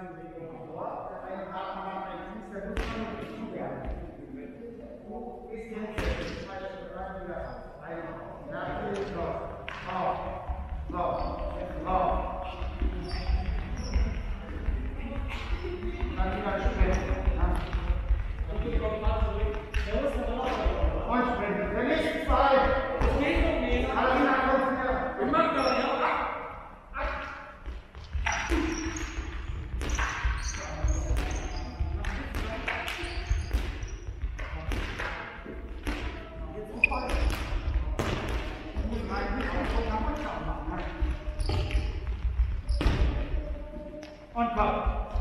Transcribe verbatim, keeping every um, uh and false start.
Bewegung vor. Der eine Partner macht einen Fuß, der muss man nicht zuwerfen. Wo ist die Hälfte? Zwei Schritte rein, wieder auf. Eine, nach hinten los. Auf, auf, auf. Dann wieder springen. Und springen. Der nächste zwei. Das geht doch nicht. Alina, komm her. Wir machen doch nicht. Und komm.